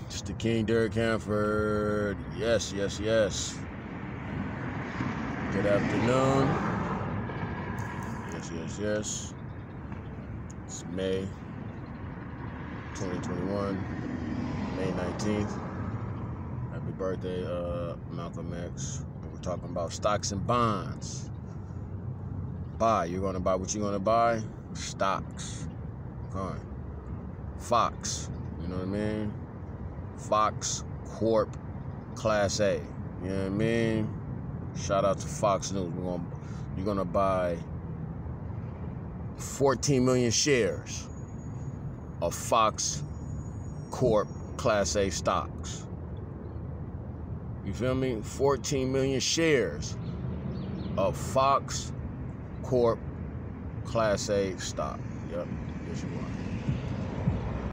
It's the King Derek Hanford. Yes, yes, yes. Good afternoon. Yes, yes, yes. It's May 2021, May 19th. Happy birthday, Malcolm X. And we're talking about stocks and bonds. Buy. You're going to buy what you're going to buy? Stocks. Okay. Fox. You know what I mean? Fox Corp Class A. You know what I mean? Shout out to Fox News. You're gonna buy 14 million shares of Fox Corp Class A stocks. You feel me? 14 million shares of Fox Corp Class A stock. Yep, yes you are.